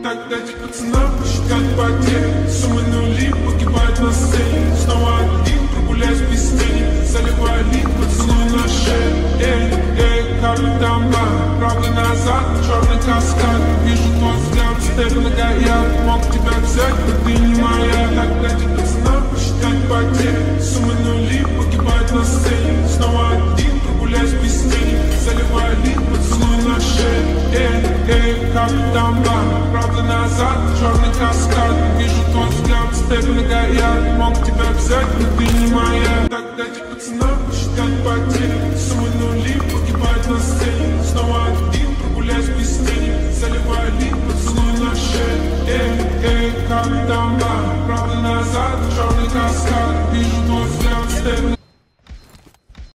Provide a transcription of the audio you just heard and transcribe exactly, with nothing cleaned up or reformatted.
Так дайте пацанам посчитать потери. Суммы нули погибают на сцене. Снова один, прогуляюсь без тени. Заливаю лик, поцелуй на шею. Эй, эй, карты дамба, правда назад, черный каскад. Вижу твой взгляд, степенно горят. Мог тебя взять, но ты не моя. Так дайте пацанам посчитать потери. Суммы нули погибают на сцене. Снова один, прогуляюсь без тени. Заливаю лик, поцелуй на шею. Эй, эй, карты дамба, правда назад, черный каскад. Вижу твой взгляд, степенно горят. Мог тебя взять, но ты не моя. Так дайте пацанам посчитать потери. Суммы нули погибают на сцене. Снова один, прогуляюсь без тени. Заливаю лик, поцелуй на шею. Эй, эй, как дамба, правда назад, черный каскад. Вижу